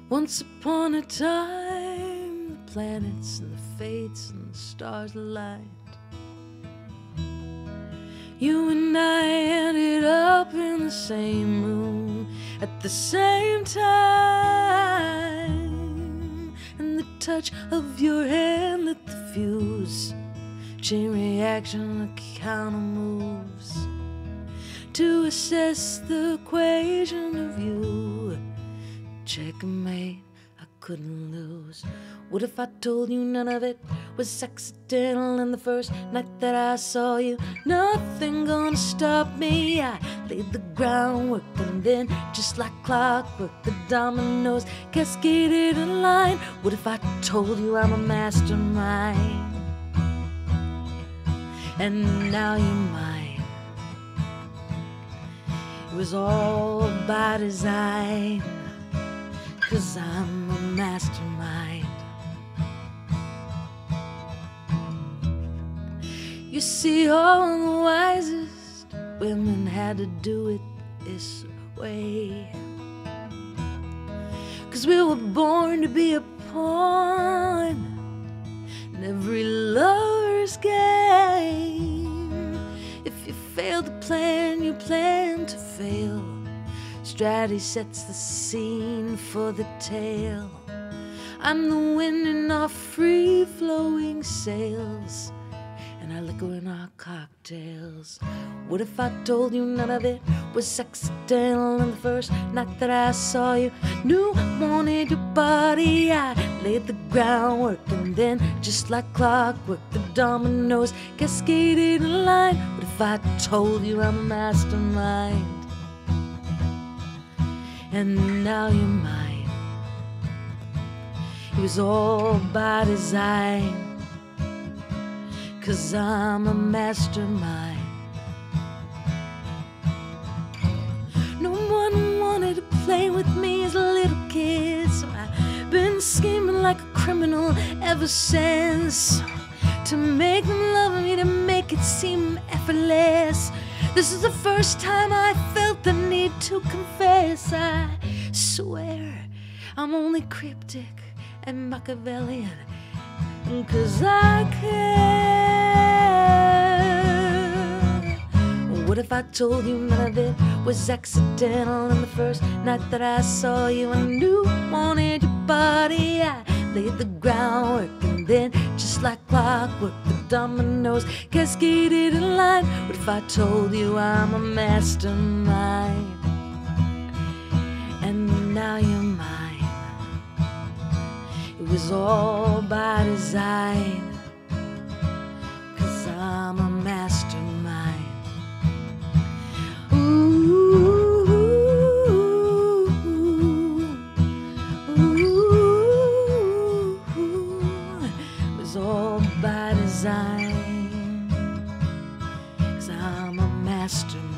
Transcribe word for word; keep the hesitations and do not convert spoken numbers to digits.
Once upon a time, the planets and the fates and the stars aligned. You and I ended up in the same room at the same time, and the touch of your hand lit the fuse. Chain reaction, the counter moves to assess the equation of you. Checkmate, I couldn't lose. What if I told you none of it was accidental? And the first night that I saw you, nothing gonna stop me. I laid the groundwork, and then just like clockwork, the dominoes cascaded in line. What if I told you I'm a mastermind? And now you're mine. It was all by design, 'cause I'm a mastermind. You see, all the wisest women had to do it this way, 'cause we were born to be a pawn in every lover's game. If you fail to plan, you plan to fail. Strategy sets the scene for the tale. I'm the wind in our free-flowing sails, and our liquor in our cocktails. What if I told you none of it was accidental? And the first night that I saw you, knew I wanted your body. I laid the groundwork, and then just like clockwork, the dominoes cascaded in line. What if I told you I'm a mastermind? And now you're mine. It was all by design, 'cause I'm a mastermind. No one wanted to play with me as a little kid, so I've been scheming like a criminal ever since, to make them love me, to make it seem effortless. This is the first time I felt the need to confess. I swear I'm only cryptic and Machiavellian, 'cause I care. What if I told you none of it was accidental? And the first night that I saw you, I knew I wanted your body. I laid the groundwork, and then just like clockwork, the dominoes cascaded in line. What if I told you I'm a mastermind? And now you're mine. It was all by design, 'cause I'm a mastermind. Ooh, ooh, ooh, it was all by design, 'cause I'm a mastermind.